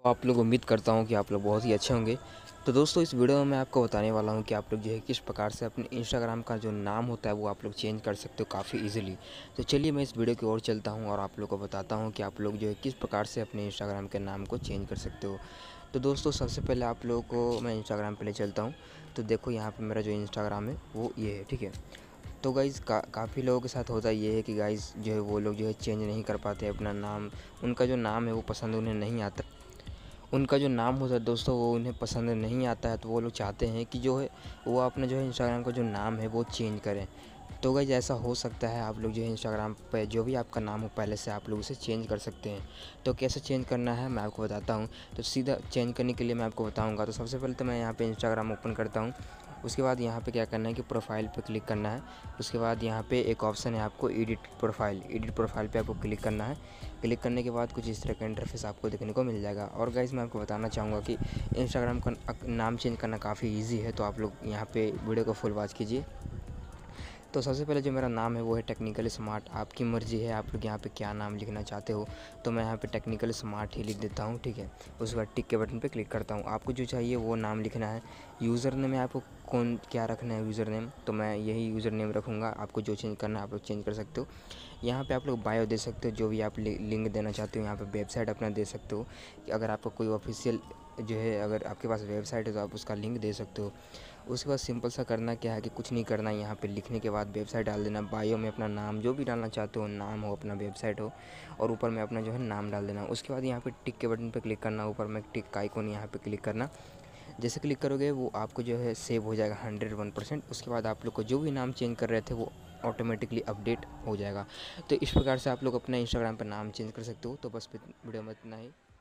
आप लोग उम्मीद करता हूँ कि आप लोग बहुत ही अच्छे होंगे। तो दोस्तों इस वीडियो में मैं आपको बताने वाला हूँ कि आप लोग जो है किस प्रकार से अपने इंस्टाग्राम का जो नाम होता है वो आप लोग चेंज कर सकते हो काफ़ी इजीली। तो चलिए मैं इस वीडियो की ओर चलता हूँ और आप लोग को बताता हूँ कि आप लोग जो है किस प्रकार से अपने इंस्टाग्राम के नाम को चेंज कर सकते हो। तो दोस्तों सबसे पहले आप लोगों को मैं इंस्टाग्राम पे ले चलता हूँ। तो देखो यहाँ पे मेरा जो इंस्टाग्राम है वो ये है, ठीक है। तो गाइज़ काफ़ी लोगों के साथ होता ये है कि गाइज़ जो है वो लोग जो है चेंज नहीं कर पाते अपना नाम। उनका जो नाम है वो पसंद उन्हें नहीं आता। उनका जो नाम होता है दोस्तों वो उन्हें पसंद नहीं आता है, तो वो लोग चाहते हैं कि जो है वो अपना जो है इंस्टाग्राम का जो नाम है वो चेंज करें। तो गाइस ऐसा हो सकता है, आप लोग जो है इंस्टाग्राम पे जो भी आपका नाम हो पहले से आप लोग उसे चेंज कर सकते हैं। तो कैसे चेंज करना है मैं आपको बताता हूँ। तो सीधा चेंज करने के लिए मैं आपको बताऊँगा। तो सबसे पहले तो मैं यहाँ पे इंस्टाग्राम ओपन करता हूँ। उसके बाद यहाँ पे क्या करना है कि प्रोफाइल पे क्लिक करना है। उसके बाद यहाँ पे एक ऑप्शन है आपको एडिट प्रोफाइल पे आपको क्लिक करना है। क्लिक करने के बाद कुछ इस तरह का इंटरफेस आपको देखने को मिल जाएगा। और गाइस मैं आपको बताना चाहूँगा कि इंस्टाग्राम का नाम चेंज करना काफ़ी ईजी है। तो आप लोग यहाँ पे वीडियो को फुल वॉच कीजिए। तो सबसे पहले जो मेरा नाम है वो है टेक्निकल स्मार्ट। आपकी मर्ज़ी है आप लोग यहाँ पे क्या नाम लिखना चाहते हो। तो मैं यहाँ पे टेक्निकल स्मार्ट ही लिख देता हूँ, ठीक है। उसके बाद टिक के बटन पे क्लिक करता हूँ। आपको जो चाहिए वो नाम लिखना है। यूज़र नेम में आपको कौन क्या रखना है यूज़र नेम, तो मैं यही यूज़र नेम रखूँगा। आपको जो चेंज करना है आप लोग चेंज कर सकते हो। यहाँ पे आप लोग बायो दे सकते हो, जो भी आप लिंक देना चाहते हो। यहाँ पे वेबसाइट अपना दे सकते हो कि अगर आपका कोई ऑफिशियल जो है अगर आपके पास वेबसाइट है तो आप उसका लिंक दे सकते हो। उसके बाद सिंपल सा करना क्या है कि कुछ नहीं करना है। यहाँ पे लिखने के बाद वेबसाइट डाल देना। बायो में अपना नाम जो भी डालना चाहते हो, नाम हो अपना, वेबसाइट हो, और ऊपर में अपना जो है नाम डाल देना। उसके बाद यहाँ पे टिक के बटन पे क्लिक करना। ऊपर में टिक का आइकॉन यहाँ पे क्लिक करना। जैसे क्लिक करोगे वो आपको जो है सेव हो जाएगा 101%। उसके बाद आप लोग को जो भी नाम चेंज कर रहे थे वो ऑटोमेटिकली अपडेट हो जाएगा। तो इस प्रकार से आप लोग अपने इंस्टाग्राम पर नाम चेंज कर सकते हो। तो बस वीडियो में इतना ही।